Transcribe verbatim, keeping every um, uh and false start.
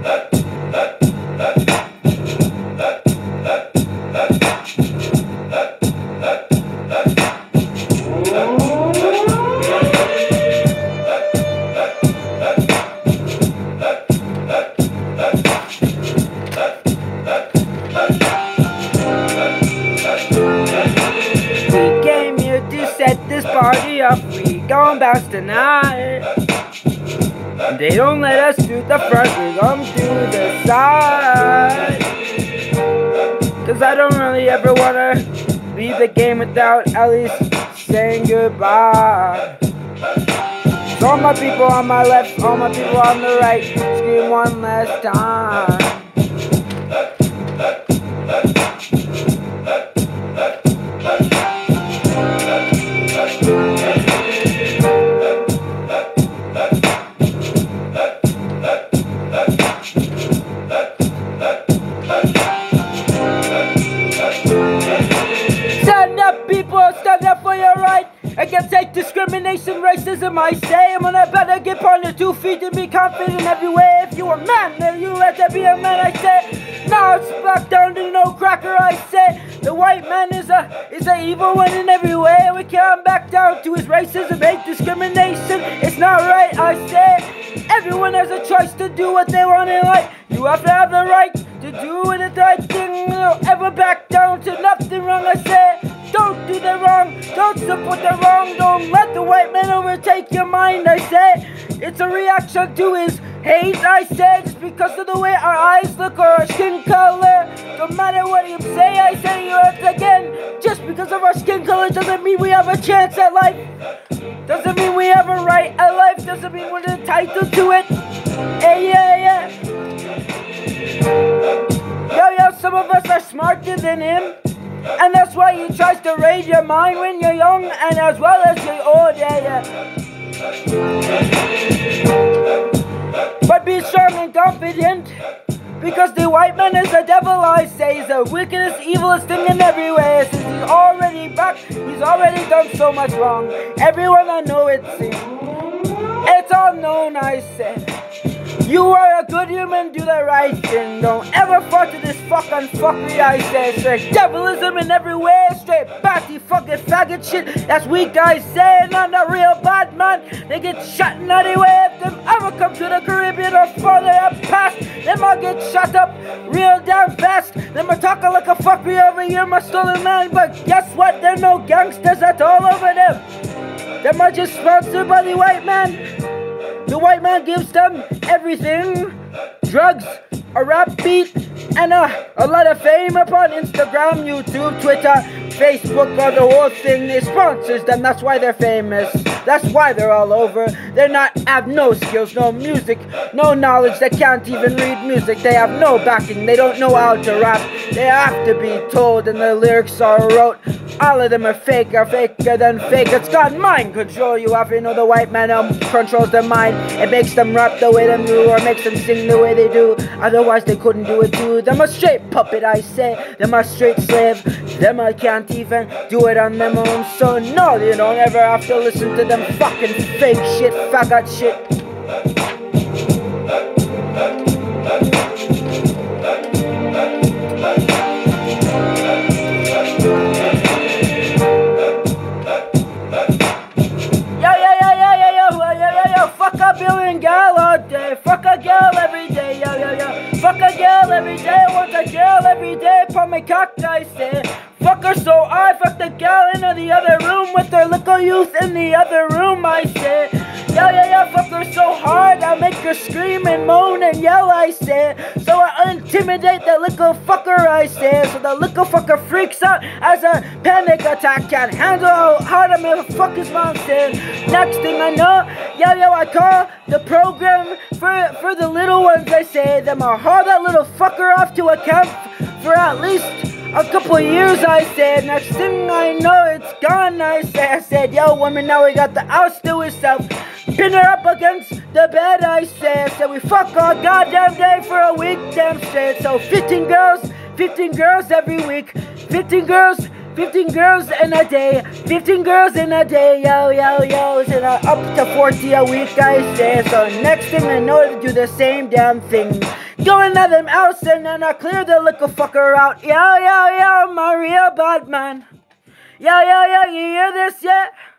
Party up, we gon' bounce tonight. They don't let us through the front, we come through the side. Cause I don't really ever wanna leave the game without at least saying goodbye. So all my people on my left, all my people on the right, scream one last time. Against hate, discrimination, racism, I say I'm gonna better get on your two feet and be confident every way. If you a man, then you let there be a man, I say. Now it's back down to no cracker, I say. The white man is a is a evil one in every way. We can't back down to his racism, hate, discrimination. It's not right, I say. Everyone has a choice to do what they want in life. You have to have the right to do the right thing. Don't ever back down to nothing wrong, I say. Don't do the wrong, don't support the wrong. Don't let the white man overtake your mind, I say. It's a reaction to his hate, I say. Just because of the way our eyes look or our skin color. No matter what you say, I say once again. Just because of our skin color doesn't mean we have a chance at life. Doesn't mean we have a right at life. Doesn't mean we're entitled to it. Hey, yeah, yeah. Yo, yo, some of us are smarter than him. And that's why he tries to raise your mind when you're young and as well as you're old, yeah, yeah. But be strong and confident, because the white man is the devil, I say. He's the wickedest, evilest thing in every way. Since he's already back, he's already done so much wrong. Everyone I know it seems. It's all known, I say. You are a good human, do the right thing. Don't ever fall to this fucking fuckery, I say. Straight devilism in every way. Straight batty fucking faggot shit. That's weak, I say. Not a real bad man. They get shot in any way. If them ever come to the Caribbean or farther up past, they might get shot up real damn fast. They might talk like a fuckery over here, my stolen man. But guess what? They're no gangsters at all over them. They might just sponsored by the white man. The white man gives them everything. Drugs, a rap beat, and a, a lot of fame upon Instagram, YouTube, Twitter, Facebook, or the whole thing. It sponsors them, that's why they're famous. That's why they're all over. They're not, have no skills, no music, no knowledge. They can't even read music. They have no backing. They don't know how to rap. They have to be told, and the lyrics are wrote. All of them are fake, are faker than fake. It's got mind control. You have to know the white man um, controls their mind. It makes them rap the way they do, or makes them sing the way they do. Otherwise they couldn't do it too. Them a straight puppet, I say. Them a straight slave. Them I can't even do it on them own. So no, you don't ever have to listen to them fucking fake shit, faggot shit. Fuck a girl every day, yo, yo, yo. Fuck a girl every day, I want a girl every day. Put my cock, I say. Fuck her so I fuck the girl in the other room with her little youth in the other room, I say. Yo, yo, yo, fuck her so hard, I'll make her scream and moan and yell, I say. So I intimidate that little fucker, I say. So the little fucker freaks out as a panic attack. Can't handle how hard I'm gonna fuck his mom, say. Next thing I know, yo, yo, I call the program for, for the little ones, I say. Them I'll haul that little fucker off to a camp for at least a couple of years, I said. Next thing I know, it's gone, I said. I said, yo, woman, now we got the house to itself. Pin her up against the bed, I said. I said, we fuck all goddamn day for a week, damn straight. So fifteen girls, fifteen girls every week. fifteen girls, fifteen girls in a day, fifteen girls in a day, yo, yo, yo. And uh, up to forty a week, I say. So next thing I know, to do the same damn thing. Going at them house and then I clear the little fucker out. Yo, yo, yo, Maria Badman. Yo, yo, yo, you hear this yet?